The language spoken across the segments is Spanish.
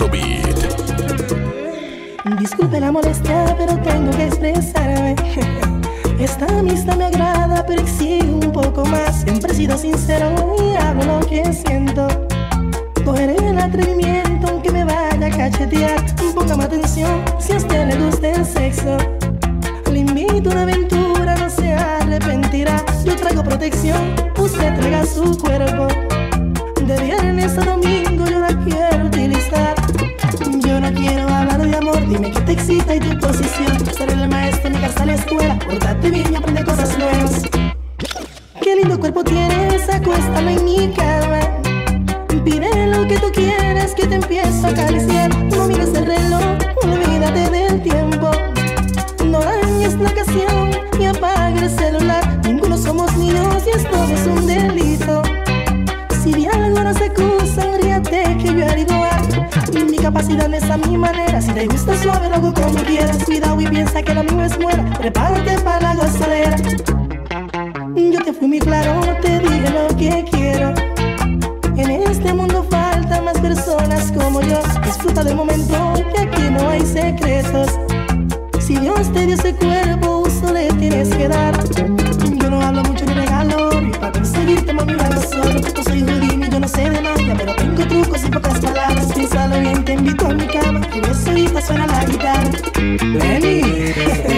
Alonso Beat. Disculpe la molestia, pero tengo que expresarme. Esta amistad me agrada, pero exige un poco más. Siempre he sido sincero y hablo lo que siento. Cogeré el atrevimiento aunque me vaya a cachetear. Póngame atención si a usted le gusta el sexo. Le invito a una aventura, no se arrepentirá. Yo traigo protección, usted traiga su cuerpo. De viernes a domingo yo la quiero utilizar. Yo no quiero hablar de amor, dime qué te excita y tu posición. Seré la maestra en mi casa a la escuela, pórtate bien y aprende cosas nuevas. Qué lindo cuerpo tienes, acuéstalo en mi cama. Pide lo que tú quieras que te empiezo a acariciar. No mires el reloj, olvídate del tiempo. No dañes la ocasión y apaga el celular. Ninguno somos niños y esto no es un delito. Si de algo nos acusan, ríate que yo haré igual. Mi capacidad es a mi manera. Si te gusta suave, lo hago como quieras. Cuidado y piensa que lo mío es muera. Prepárate para la gozadera. Yo te fui muy claro, te dije lo que quiero. En este mundo faltan más personas como yo. Disfruta del momento, que aquí no hay secretos. Si Dios te dio ese cuerpo, uso le tienes que dar. Yo no hablo mucho ni regalo, y para conseguirte mami lo hago solo. Yo soy Houdini, yo no sé de magia, pero tengo trucos y pocas palabras. Piénsalo bien, te invito a mi cama, que yo solita suena la guitarra. Lenny.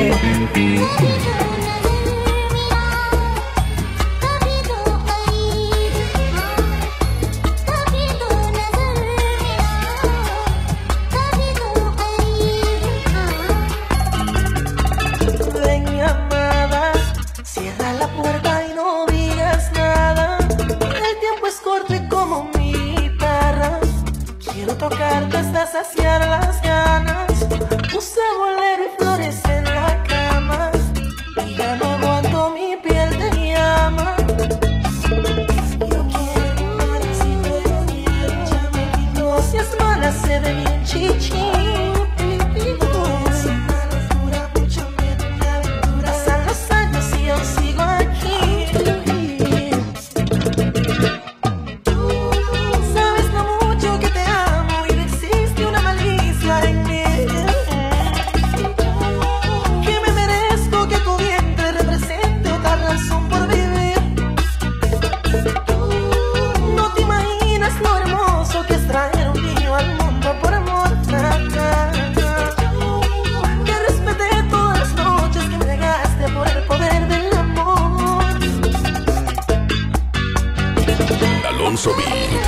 Tocarte hasta saciar las ganas. Puse bolero y flores en la cama y ya no aguanto, mi piel te llama. Yo quiero un besito de miel, ya me quito. Si es mala se ve bien chichín. Si mala dura mucho, me aventura. Pasan los años y yo sigo aquí. Alonso Beat.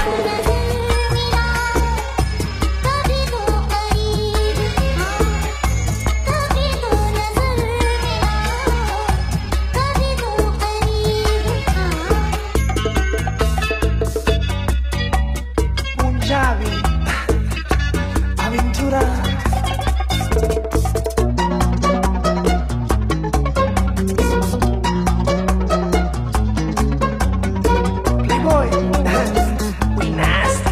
Punjabi, aventura. Playboy, we nasty.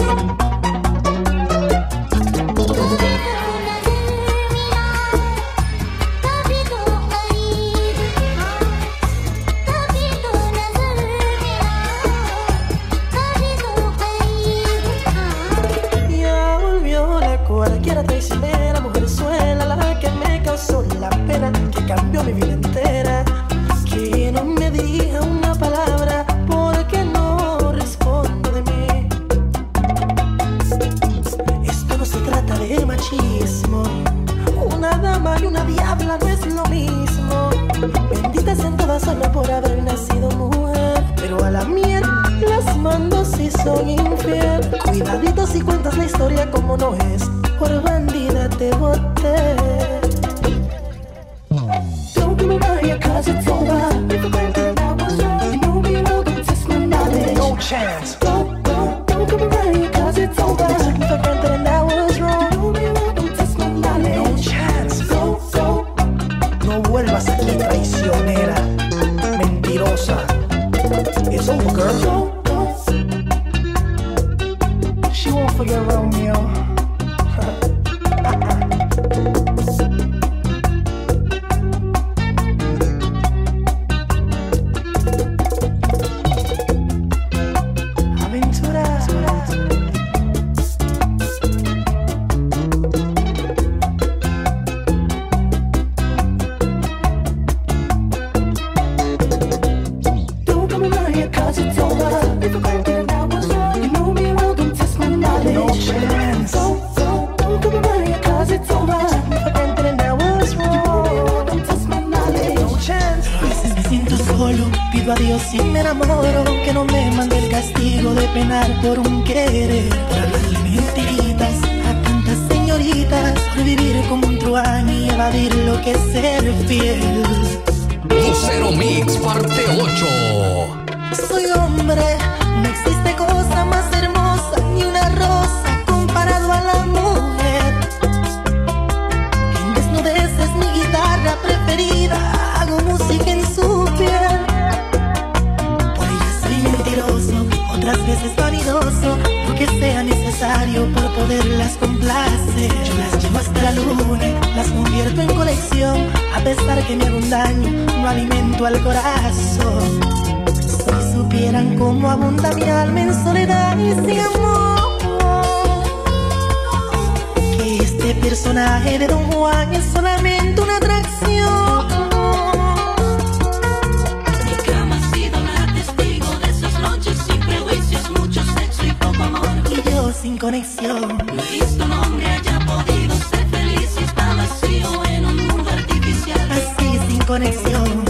Ya volvió la cualquiera traicionera, mujerzuela, la que me causó la pena, que cambió mi vida entera. Que no me diga una palabra porque no respondo de mí. Esto no se trata de machismo. Una dama y una diabla no es lo mismo. Benditas en todas solo por haber nacido mujer, pero a la mierda las mando si soy infiel. Cuidadito si cuentas la historia como no es, por bandida te boté. Don't give me Maria cause it's over. If I went and I was wrong, you know me well, don't test my knowledge. No chance. Don't give me Maria cause it's over. If I went and I was wrong, you know me well, don't test my knowledge. No chance. Go. No vuelvas aquí traicionera, mentirosa. It's over, girl. She won't forget Romeo. a Dios si me enamoro, que no me mande el castigo de penar por un querer, por hablarle mentiritas a tantas señoritas, por vivir como un truán y evadir lo que es ser fiel. Lucero Mix parte 8. Soy hombre, no existe cosa más hermosa ni una rosa comparado a la mujer. En desnudez es mi guitarra preferida, hago música en su piel. Por ella soy mentiroso, otras veces vanidoso, lo que sea necesario por poderlas complacer. Yo las llevo hasta la luna, las convierto en colección, a pesar que me hago un daño, no alimento al corazón. Si supieran cómo abunda mi alma en soledad y sin amor, que este personaje de Don Juan es solamente una atracción. Mi cama ha sido la testigo de esas noches sin prejuicios, mucho sexo y poco amor. Y yo sin conexión. No he visto un hombre haya podido ser feliz y está vacío en un mundo artificial. Así sin conexión.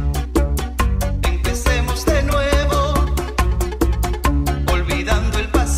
Empecemos de nuevo, olvidando el pasado.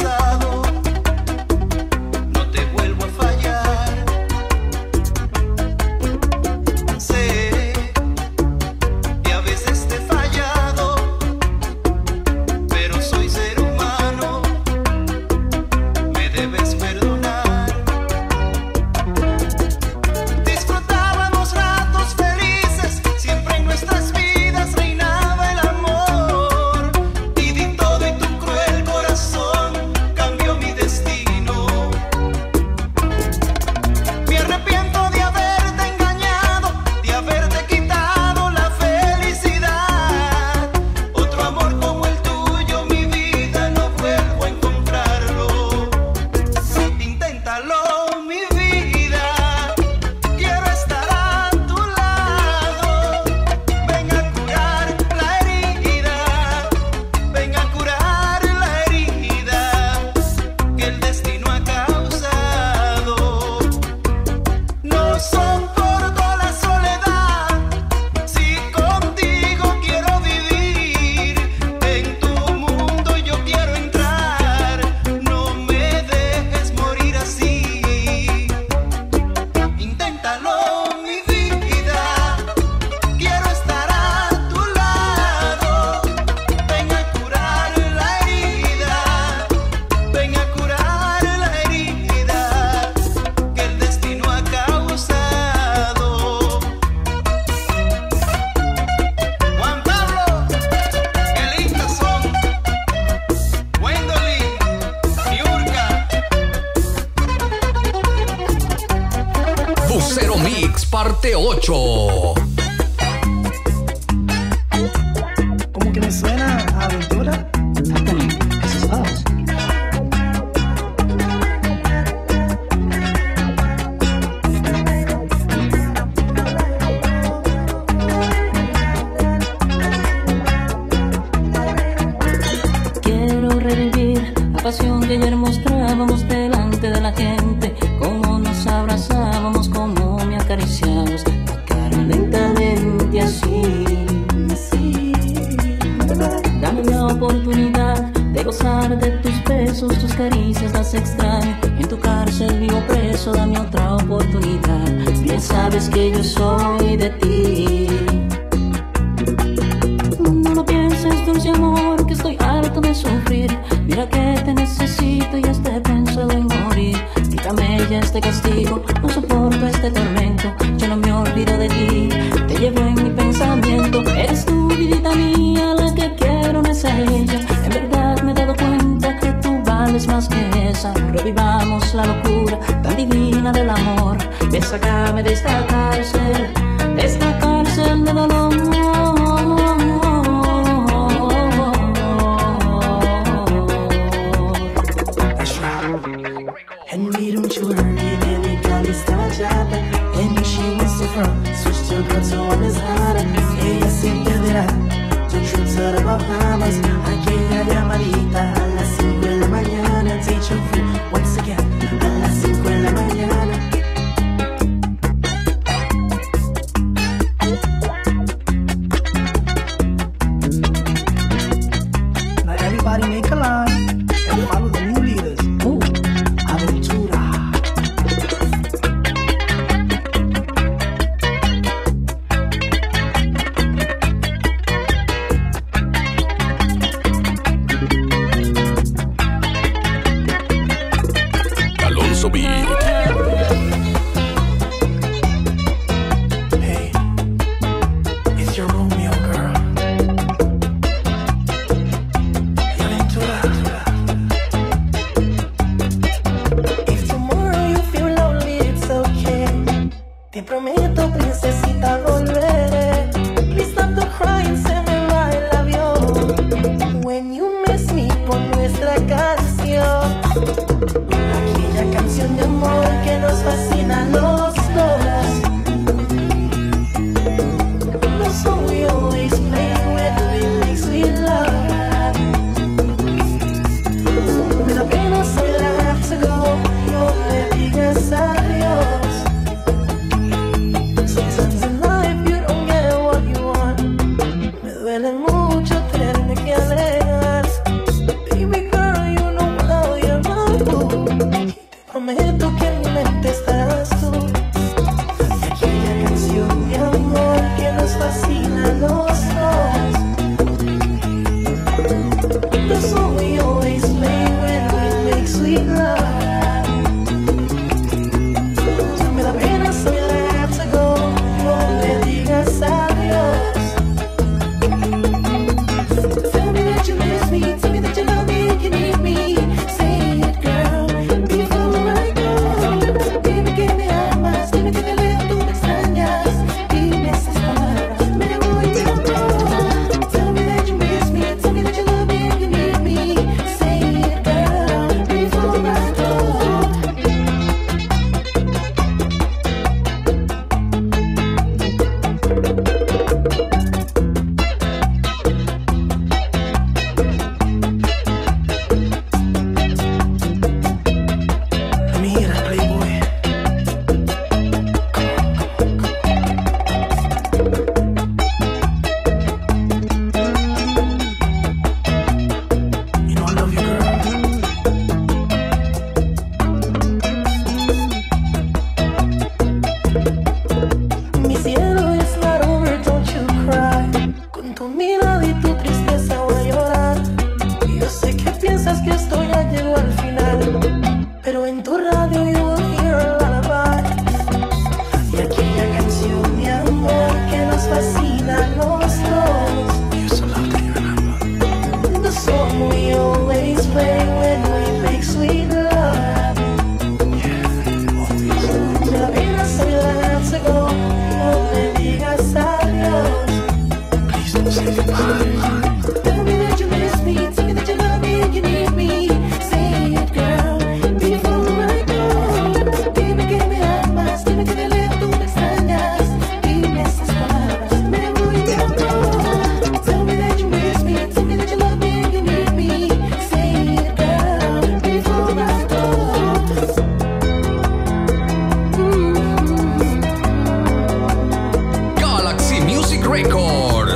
Parte 8. Como que me suena a aventura. Exactamente, eso es Baos. Quiero revivir la pasión que ayer mostrábamos delante de la gente, cómo nos abrazábamos, cómo me acariciabas la cara lentamente así. Dame la oportunidad de gozar de tus besos, tus caricias las extraño. En tu cárcel vivo preso, dame otra oportunidad. Bien sabes que yo soy de ti. No lo pienses, dulce amor, que estoy harto de sufrir. Mira que te necesito y hasta he pensado en morir. Quítame ya este castigo, no soporto este tormento. Yo no me olvido de ti, te llevo en mi pensamiento. Eres tú, vidita mía, la que quiero, no es ella. En verdad me he dado cuenta que tú vales más que esa. Revivamos la locura tan divina del amor. Ven, sácame de esta cárcel de dolor. Henry, don't you worry, baby girl, it's not chata. And she wants to front, switch to a girl so one is harder. Ella siempre verá tu trip to the Bahamas. Aquella llamadita a las 5 de la mañana. Take you free once again a las 5 de la mañana. Now everybody make a line and follow the new leaders. Aventura. Alonso Beat. Hey, it's your Romeo girl. Y Aventura.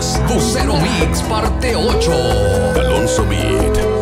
Mix, Vocero Mix, parte 8. Alonso Beat.